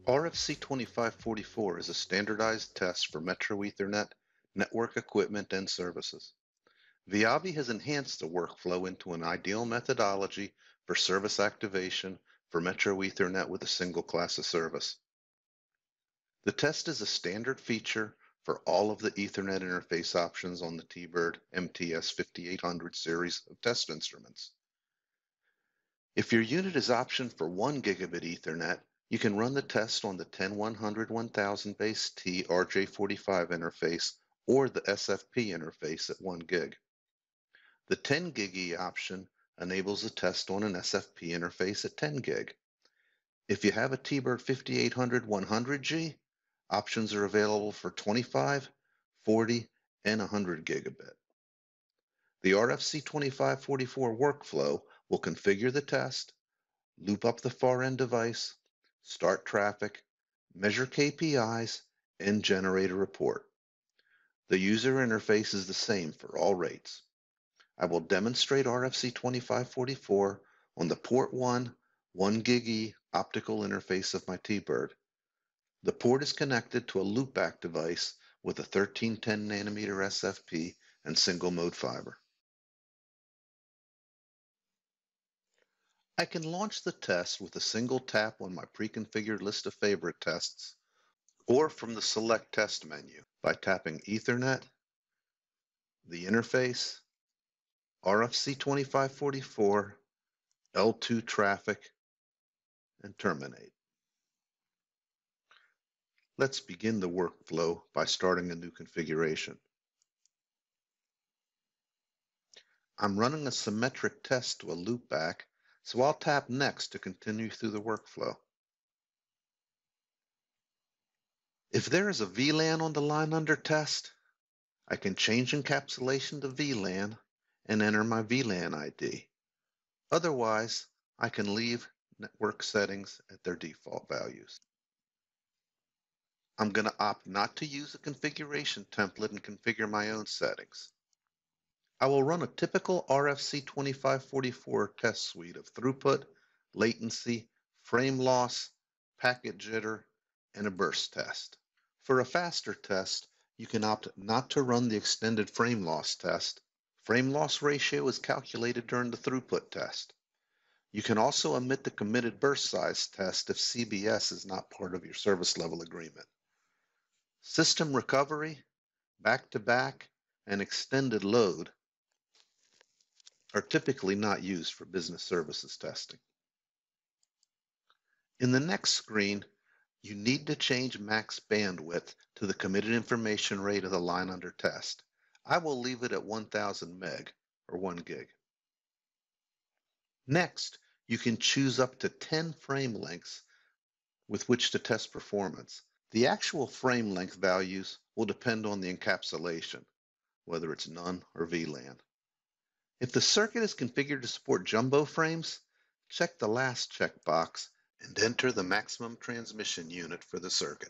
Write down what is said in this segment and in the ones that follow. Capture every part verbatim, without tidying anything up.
R F C twenty-five forty-four is a standardized test for Metro Ethernet, network equipment, and services. VIAVI has enhanced the workflow into an ideal methodology for service activation for Metro Ethernet with a single class of service. The test is a standard feature for all of the Ethernet interface options on the T-BERD M T S fifty-eight hundred series of test instruments. If your unit is optioned for one gigabit Ethernet, you can run the test on the ten one hundred one thousand base T R J forty-five interface or the S F P interface at one gig. The ten gig E option enables a test on an S F P interface at ten gig. If you have a T-BERD fifty-eight hundred one hundred G, options are available for twenty-five, forty, and one hundred gigabit. The R F C twenty-five forty-four workflow will configure the test, loop up the far end device, start traffic, measure K P Is, and generate a report. The user interface is the same for all rates. I will demonstrate R F C twenty-five forty-four on the port one, one gig E optical interface of my T-BERD. The port is connected to a loopback device with a thirteen ten nanometer S F P and single mode fiber. I can launch the test with a single tap on my pre-configured list of favorite tests or from the Select Test menu by tapping Ethernet, the interface, R F C twenty-five forty-four, L two traffic, and terminate. Let's begin the workflow by starting a new configuration. I'm running a symmetric test to a loopback, so I'll tap Next to continue through the workflow. If there is a V LAN on the line under test, I can change encapsulation to V LAN and enter my V LAN I D. Otherwise, I can leave network settings at their default values. I'm going to opt not to use a configuration template and configure my own settings. I will run a typical R F C twenty-five forty-four test suite of throughput, latency, frame loss, packet jitter, and a burst test. For a faster test, you can opt not to run the extended frame loss test. Frame loss ratio is calculated during the throughput test. You can also omit the committed burst size test if C B S is not part of your service level agreement. System recovery, back-to-back, and extended load are typically not used for business services testing. In the next screen, you need to change max bandwidth to the committed information rate of the line under test. I will leave it at one thousand meg or one gig. Next, you can choose up to ten frame lengths with which to test performance. The actual frame length values will depend on the encapsulation, whether it's none or V LAN. If the circuit is configured to support jumbo frames, check the last checkbox and enter the maximum transmission unit for the circuit.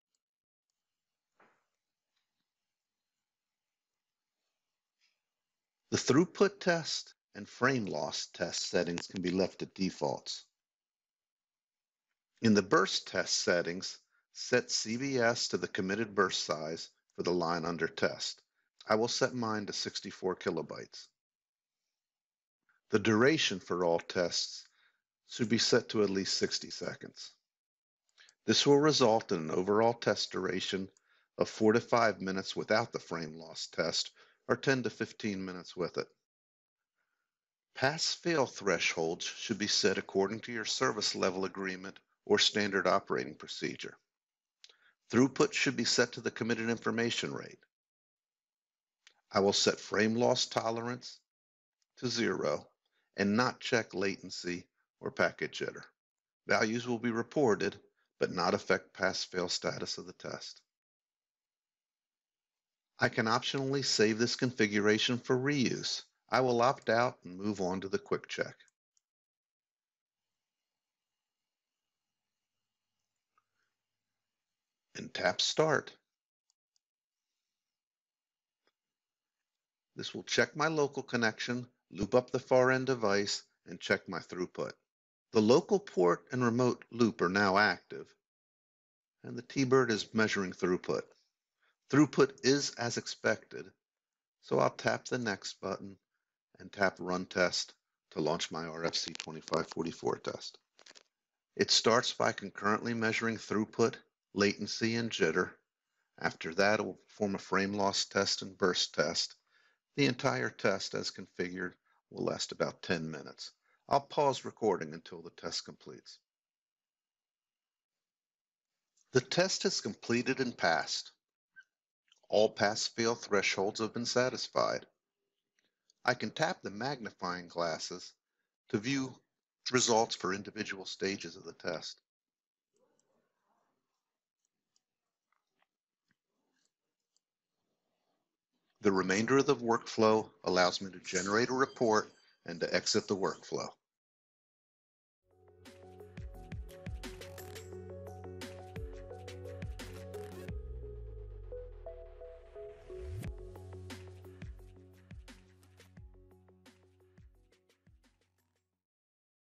The throughput test and frame loss test settings can be left at defaults. In the burst test settings, set C B S to the committed burst size for the line under test. I will set mine to sixty-four kilobytes. The duration for all tests should be set to at least sixty seconds. This will result in an overall test duration of four to five minutes without the frame loss test, or ten to fifteen minutes with it. Pass-fail thresholds should be set according to your service level agreement or standard operating procedure. Throughput should be set to the committed information rate. I will set frame loss tolerance to zero and not check latency or packet jitter. Values will be reported, but not affect pass-fail status of the test. I can optionally save this configuration for reuse. I will opt out and move on to the quick check. And tap Start. This will check my local connection, loop up the far end device, and check my throughput. The local port and remote loop are now active. and the T-BERD is measuring throughput. Throughput is as expected, so I'll tap the Next button and tap Run Test to launch my R F C twenty-five forty-four test. It starts by concurrently measuring throughput, latency, and jitter. After that, it will perform a frame loss test and burst test. The entire test, as configured, will last about ten minutes. I'll pause recording until the test completes. The test has completed and passed. All pass-fail thresholds have been satisfied. I can tap the magnifying glasses to view results for individual stages of the test. The remainder of the workflow allows me to generate a report and to exit the workflow.